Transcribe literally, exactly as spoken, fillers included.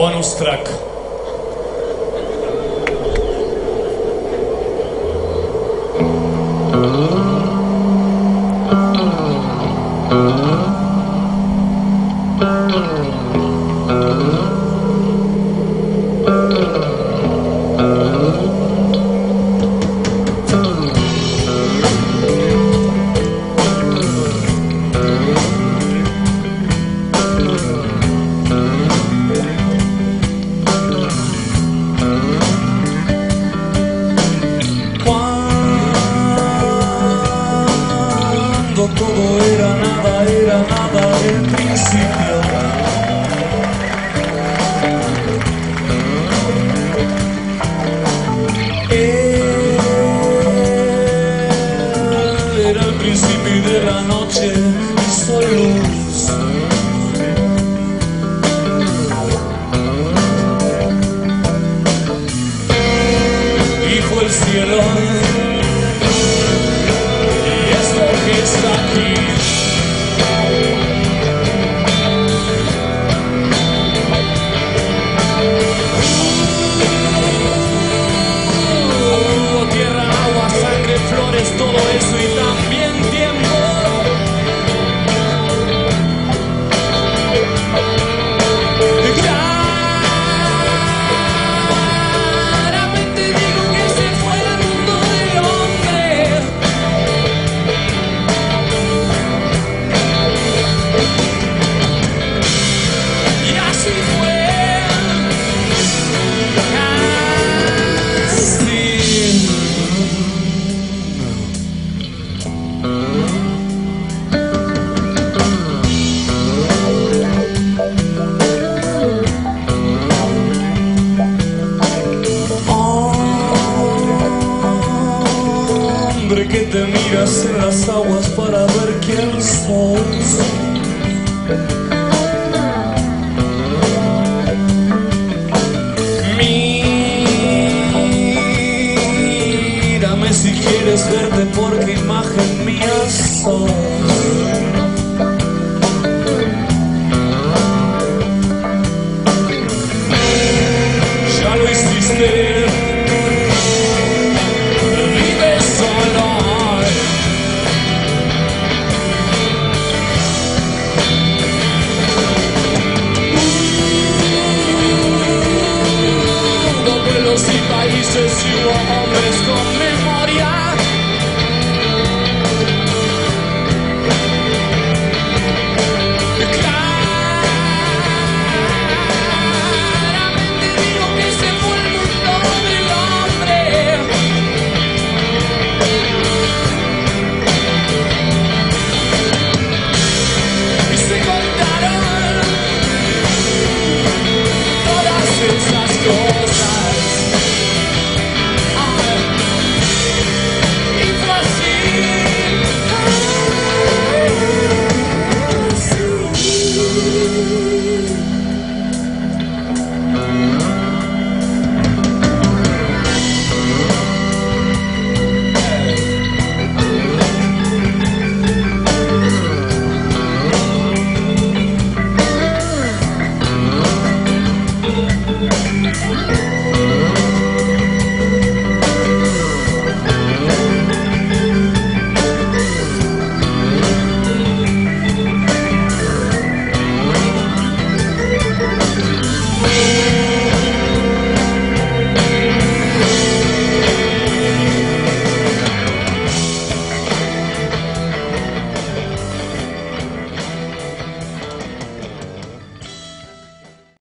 Bonus track. Todo era nada, era nada el principio. Era el principio de la noche y soy luz. Dijo el cielo. Está aquí. Uh, tierra, agua, sangre, flores, todo eso y también tiempo. Claramente digo que se fue el mundo del hombre. Y así fue, así. Hombre que te miras en las aguas para ver quién sos.